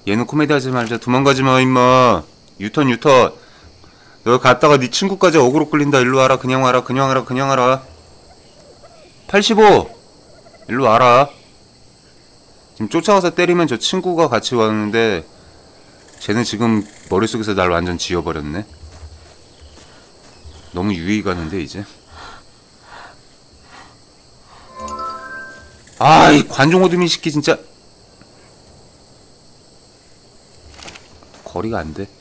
얘는 코미디 하지 말자. 도망가지마 임마. 유턴 유턴. 너 갔다가 네 친구까지 어그로 끌린다. 일로 와라. 그냥 와라. 그냥 와라. 그냥 와라. 85. 일로 와라. 지금 쫓아와서 때리면 저 친구가 같이 왔는데 쟤는 지금 머릿속에서 날 완전 지워버렸네. 너무 유의 가는데 이제. 아, 이 관종어둠이 시키 진짜. 거리가 안 돼.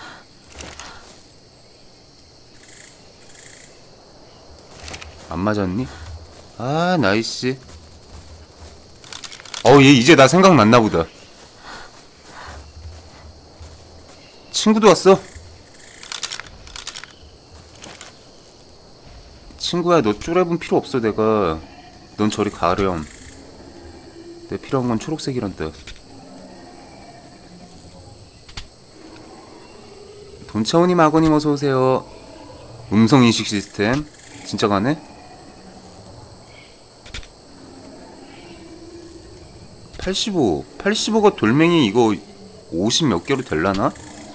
안 맞았니? 아, 나이스. 얘 이제 나 생각났나 보다. 친구도 왔어. 친구야, 너 쪼렙은 필요 없어. 내가 넌 저리 가렴. 내 필요한 건 초록색이란다. 돈차오님, 아고님 어서오세요. 음성인식 시스템 진짜 가네? 85가 돌멩이 이거 50 몇 개로 될라나?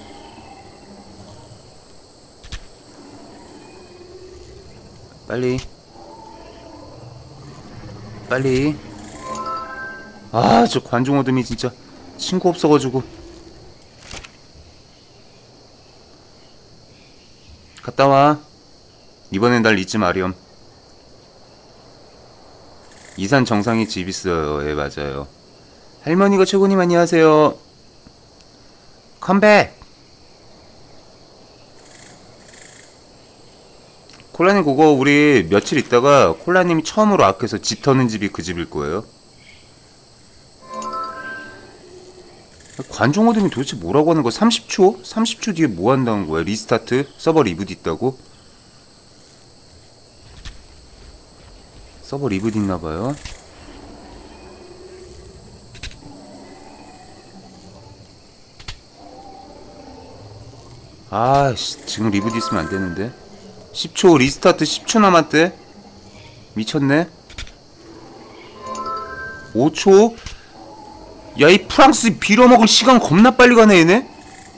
빨리 빨리. 아, 저 관종어둠이 진짜 친구 없어가지고. 갔다와. 이번엔 날 잊지 마렴. 이산 정상에 집 있어요. 예, 맞아요. 할머니가 최고님 안녕하세요. 컴백. 콜라님 그거 우리 며칠 있다가 콜라님이 처음으로 아크에서 집 터는 집이 그 집일 거예요. 관종어둠이 도대체 뭐라고 하는 거야? 30초? 30초 뒤에 뭐 한다는 거야? 리스타트? 서버 리부트 있다고? 서버 리부트 있나봐요. 아씨, 지금 리부트 있으면 안 되는데. 10초 리스타트. 10초 남았대. 미쳤네. 5초. 야, 이 프랑스 빌어먹을 시간 겁나 빨리 가네 얘네.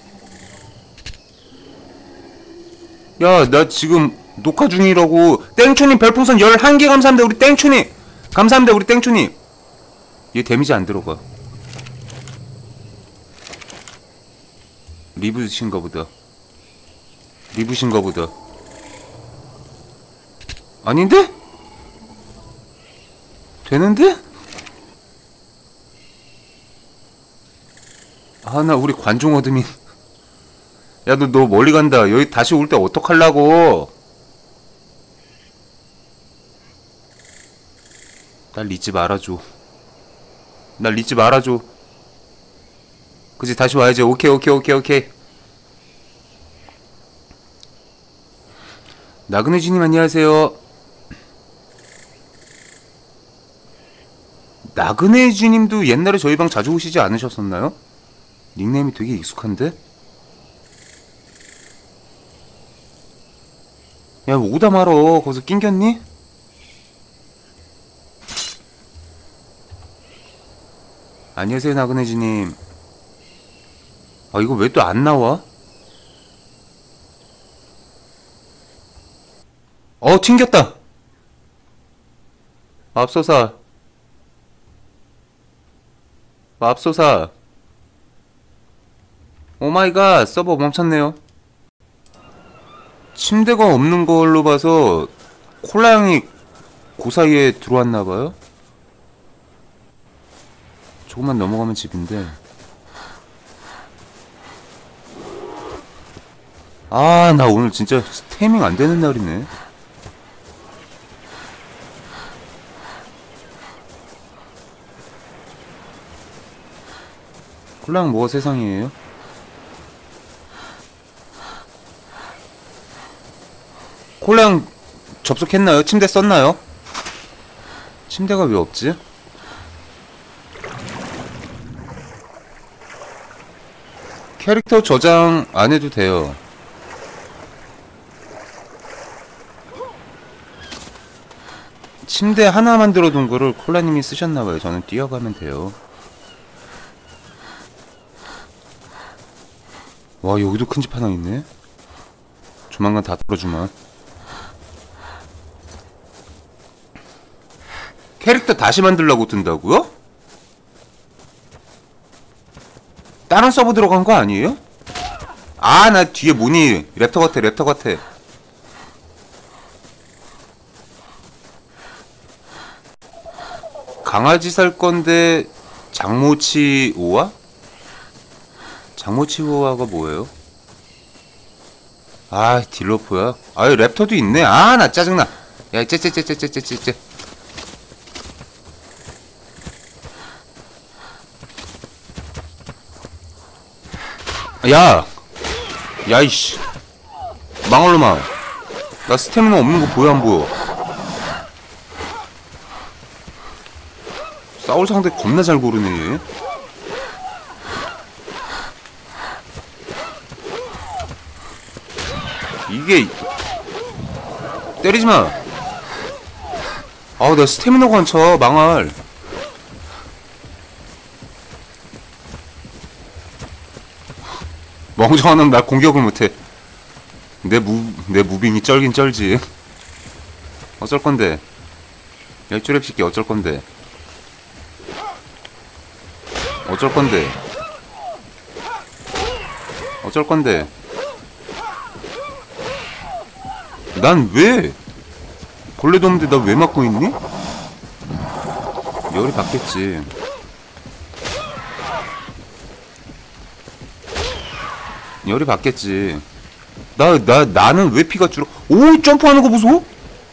야, 나 지금 녹화 중이라고. 땡초님 별풍선 11개 감사합니다. 우리 땡초님 감사합니다. 우리 땡초님. 얘 데미지 안 들어가. 리부신가 보다. 리부신가 보다. 아닌데? 되는데? 아, 나 우리 관종어둠이. 야, 너 멀리 간다. 여기 다시 올 때 어떡하려고. 날 잊지 말아줘. 날 잊지 말아줘. 그치, 다시 와야지. 오케이. 나그네주님 안녕하세요. 나그네주님도 옛날에 저희 방 자주 오시지 않으셨었나요? 닉네임이 되게 익숙한데? 야, 오다 말어. 거기서 낑겼니? 안녕하세요, 나그네주님. 아, 이거 왜 또 안 나와? 튕겼다! 맙소사. 오마이갓, 서버 멈췄네요. 침대가 없는 걸로 봐서 콜라 형이 그 사이에 들어왔나봐요? 조금만 넘어가면 집인데. 아, 나 오늘 진짜 테이밍 안 되는 날이네. 콜라 형 뭐가 세상이에요? 콜라 형 접속했나요? 침대 썼나요? 침대가 왜 없지? 캐릭터 저장 안 해도 돼요. 침대 하나 만들어 둔 거를 콜라님이 쓰셨나봐요. 저는 뛰어가면 돼요. 와, 여기도 큰 집 하나 있네. 조만간 다 털어주마. 캐릭터 다시 만들려고 뜬다고요? 다른 서버 들어간 거 아니에요? 아, 나 뒤에 뭐니? 랩터 같아, 랩터 같아. 강아지 살 건데 장모치 오와? 장모치 오와가 뭐예요? 아, 딜러포야? 아유, 랩터도 있네. 아, 나 짜증나. 야, 쟤. 야! 야, 이씨. 망할놈아. 나 스태미나 없는 거 보여, 안 보여? 싸울 상대 겁나 잘 고르네. 이게 때리지마. 아우, 나 스태미너가 안 차. 망할. 멍청한 놈 날 공격을 못해. 내 무빙이 쩔긴 쩔지. 어쩔 건데. 야, 이 쪼렙 새끼 어쩔 건데. 어쩔 건데. 어쩔 건데. 난 왜? 벌레도 없는데 나 왜 맞고 있니? 열이 받겠지. 열이 받겠지. 나는 왜 피가 줄어? 오, 점프하는 거 보소?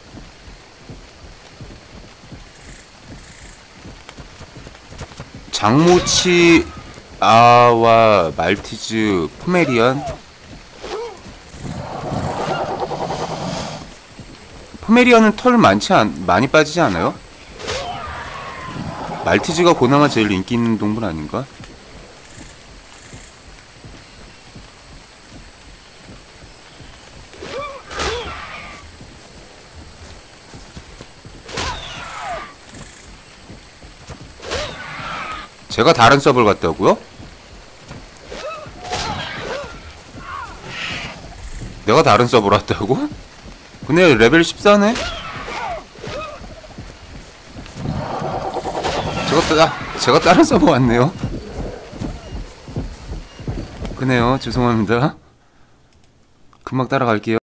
장모치 아와 말티즈 포메리안. 포메리안은 털 많이 빠지지 않아요? 말티즈가 그나마 제일 인기 있는 동물 아닌가? 제가 다른 서버를 갔다고요? 내가 다른 서버를 갔다고? 근데 레벨 14네? 제가 다른 서버 왔네요. 그네요. 죄송합니다. 금방 따라갈게요.